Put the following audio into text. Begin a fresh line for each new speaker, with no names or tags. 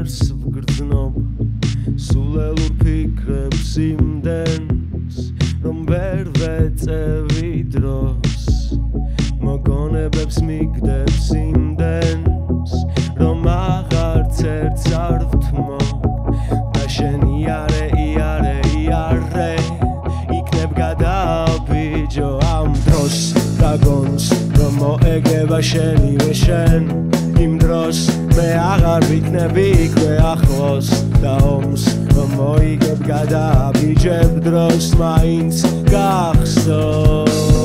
ვერს ვგრძნობ სულელურ ფიქრებს იმდენს რომ ვერ ვეწევი დროს მოგონებებს მიგდებს იმდენს რომ აღარც ერთს არ ვთმო და შენ იარე იქნებ გადააბიჯო ამ დროს გაგონს რომ მოეგება შენივე შენ იმ დროს მე აღარ ვიქნები იქვე ახლოს და ომს რომ მოიგებ გადააბიჯებ დროს მაინც გახსოვს